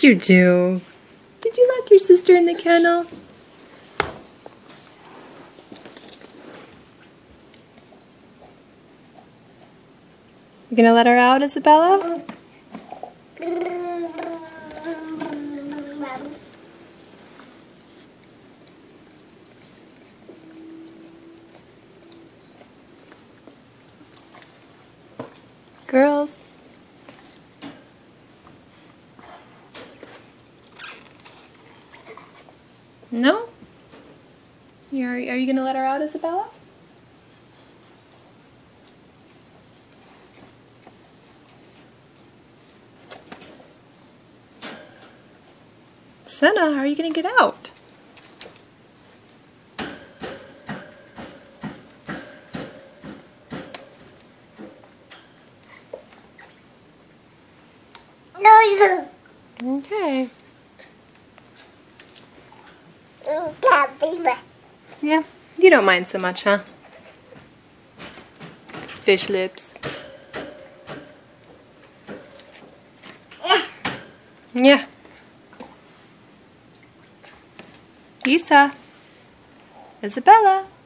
course you do. Did you lock your sister in the kennel? You gonna let her out, Isabella? Girls. No? Are you gonna let her out, Isabella? Senna, how are you gonna get out? Okay. Yeah, you don't mind so much, huh? Fish lips. Yeah. Isa. Isabella.